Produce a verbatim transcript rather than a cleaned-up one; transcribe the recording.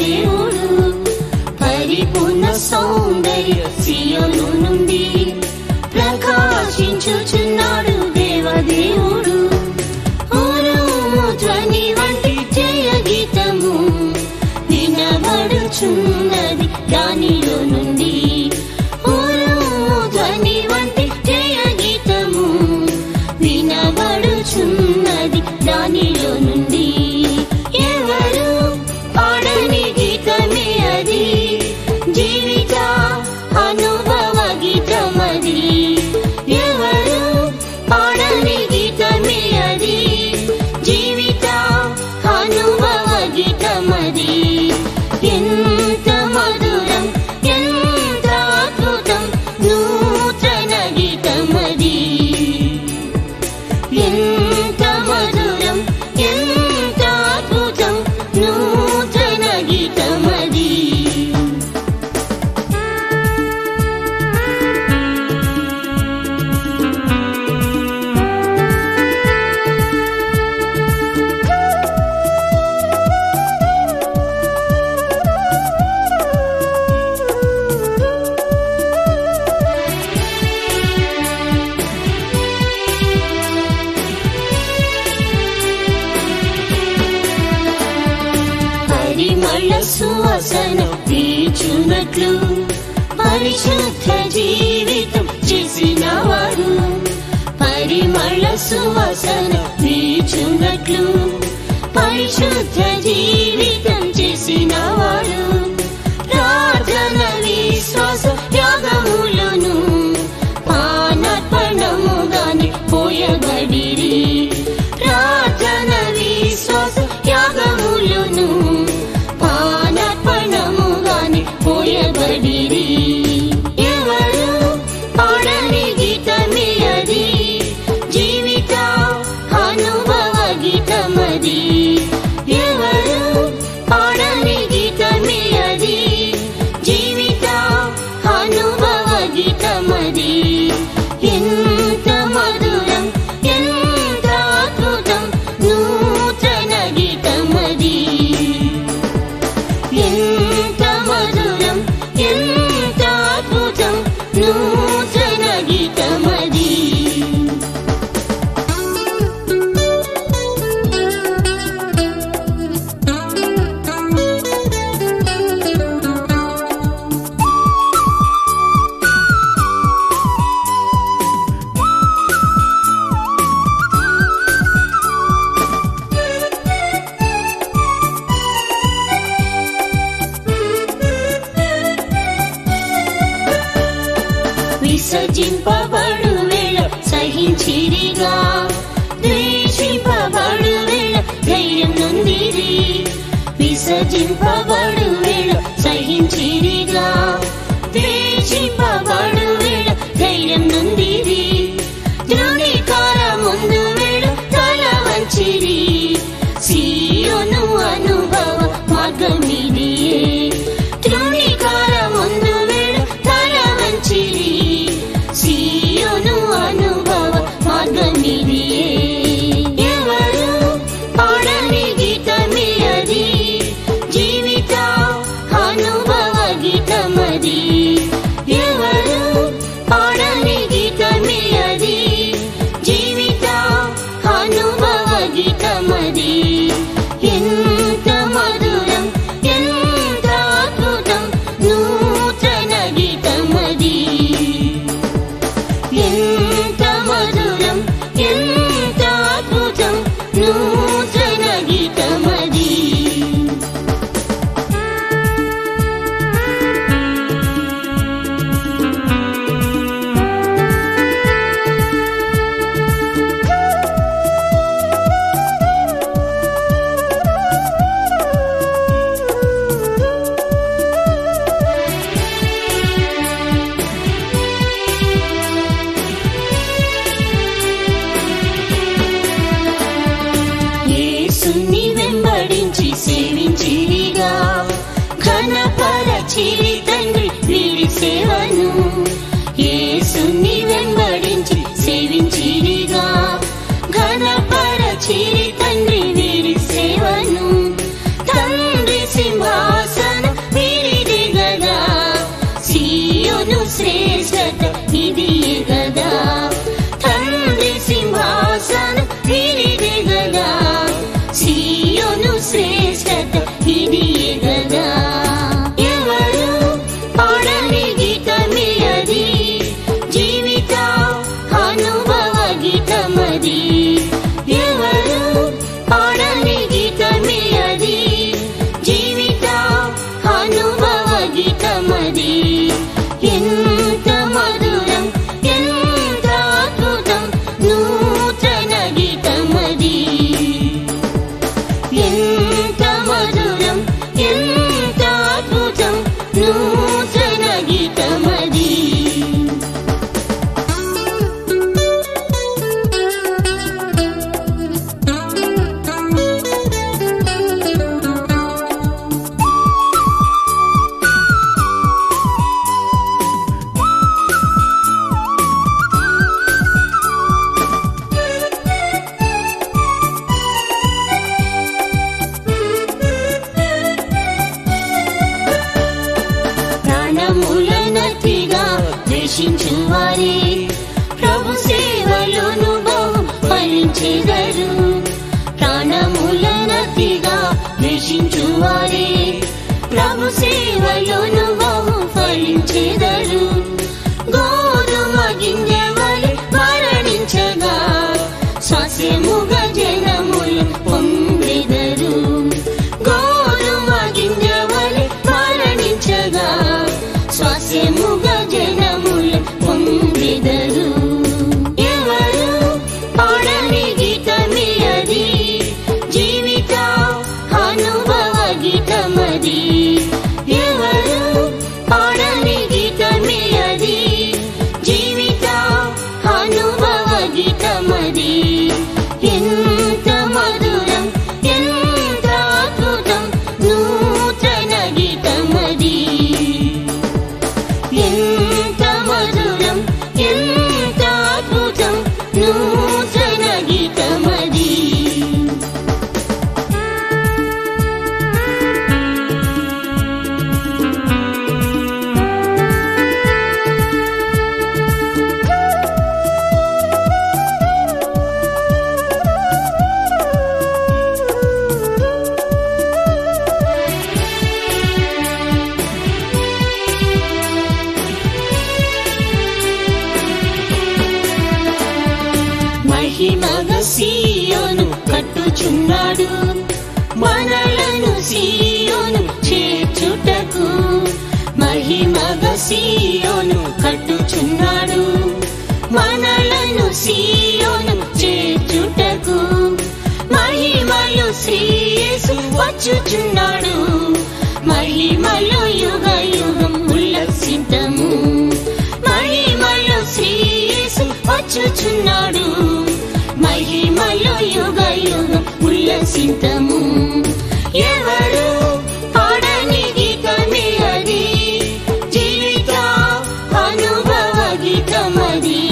దేవదేవుడు పరిపూర్ణ సౌందర్య సియోను నుండి ప్రకాశించుచున్నాడు దేవదేవుడు. ఉరుము ధ్వని వంటి జయ గీతము వినబడుచున్నది దానిలో నుండి. ఉరుము ధ్వని వంటి జయ గీతము వినబడుచున్నది దానిలో నుండి. ఎవరు పాడని గీతమే అది, జీవిత అనుభవ గీతమది. ఎవరు పాడని గీతమే అది, జీవిత అనుభవ గీతమది. ఎంత మధురం, ఎంత అద్భుతం, నూతన గీతమది. ఎంత మధురం, ఎంత అద్భుతం, నూతన గీతమది. పరిమళ సువాసన వీచునట్లు పరిశుద్ధ జీవితం చేసిన వారు. పరిమళ సువాసన వీచునట్లు పరిశుద్ధ జీవితం చేసిన వారు. ప్రార్థన విశ్వాస త్యాగములను పానర్పణముగానే పోయబడిరి. ప్రార్థన విశ్వాస త్యాగములను పానర్పణముగానే పోయబడిరి. ఎవరు పాడని గీతమే అది, జీవిత అనుభవ గీతమది. ఎవరు పాడని గీతమే అది, జీవిత అనుభవ గీతమది. ఎంత మధురం, ఎంత అద్భుతం, నూతన గీతమది. ఎంత మధురం, ఎంత అద్భుతం, నూతన గీతమది. విసర్జింపబడు వేళ సహించిరిగా, ద్వేషింపబడు వేళ ధైర్యం నొందిరి. విసర్జింపబడు వేళ సహించిరిగా, ద్వేషింపబడు వేళ ధైర్యం నొందిరి. ధృవీకార ముందు వేళ తల వంచిరి. సియోను అనుభవ మార్గమిదియే. ధృవీకార ముందు వేళ తల వంచిరి. సియోను అనుభవ మార్గమిదియే. ఎవరు పాడని గీతమే అది, జీవిత అనుభవ గీతమది. ఎవరు పాడని గీతమే అది, జీవిత అనుభవ గీతమది. ఎంత మధురం, ఎంత అద్భుతం, నూతన గీతమది. ఎంత మధురం, ఎంత అద్భుతం, నూతన గీతమది. యేసుని వెంబడించి సేవించిరిగా, ఘనపరచిరి తండ్రి వీరి సేవను. యేసుని వెంబడించి సేవించిరిగా, ఘనపరచిరి తండ్రి వీరి సేవను. తండ్రి సింహాసనం ద్వేషించువారే ప్రభు సేవలోను బహు ఫలించెదరు. ప్రాణములనతిగా ద్వేషించువారే ప్రభు సేవలోను బహు ఫలించెదరు. గోధుమ గింజ వలె మరణించగా స్వాస్యముగా జనములు పొందెదరు. గోధుమ గింజ వలె మరణించగా స్వాస్యముగా జనములు పొందెదరు. ఎవరు పాడని గీతమే అది, జీవిత అనుభవ గీతమది. ఎవరు పాడని గీతమే అది, జీవిత అనుభవ గీతమది. ఎంత మధురం, ఎంత అద్భుతం, నూతన గీతమది. ఎంత మధురం, ఎంత అద్భుతం, నూతన గీతమది. మహిమగా సీయోను కట్టుచున్నాడు, మనలను సీయోను చేర్చుటకు. మహిమగా సీయోను కట్టుచున్నాడు, మనలను సీయోను చేర్చుటకు. మహిమలో శ్రీ యేసు వచ్చుచున్నాడు, మహిమలో యుగ యుగం ఉల్లసింతము. మహిమలో శ్రీ యేసు వచ్చుచున్నాడు, మహిమలో యుగ యుగం ఉల్లసింతము. ఎవరు పాడని గీతమే అది, జీవిత అనుభవ గీతమది.